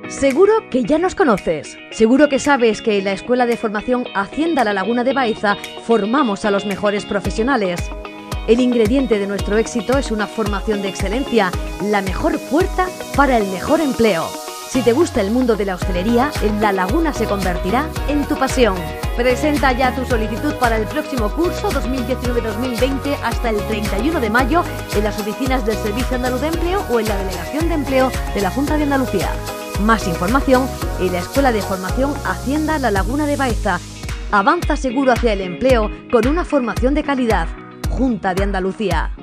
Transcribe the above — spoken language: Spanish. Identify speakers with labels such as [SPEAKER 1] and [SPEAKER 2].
[SPEAKER 1] Seguro que ya nos conoces. Seguro que sabes que en la Escuela de Formación Hacienda La Laguna de Baeza formamos a los mejores profesionales. El ingrediente de nuestro éxito es una formación de excelencia, la mejor puerta para el mejor empleo. Si te gusta el mundo de la hostelería, en La Laguna se convertirá en tu pasión. Presenta ya tu solicitud para el próximo curso 2019-2020 hasta el 31 de mayo en las oficinas del Servicio Andaluz de Empleo o en la Delegación de Empleo de la Junta de Andalucía. Más información en la Escuela de Formación Hacienda La Laguna de Baeza. Avanza seguro hacia el empleo con una formación de calidad. Junta de Andalucía.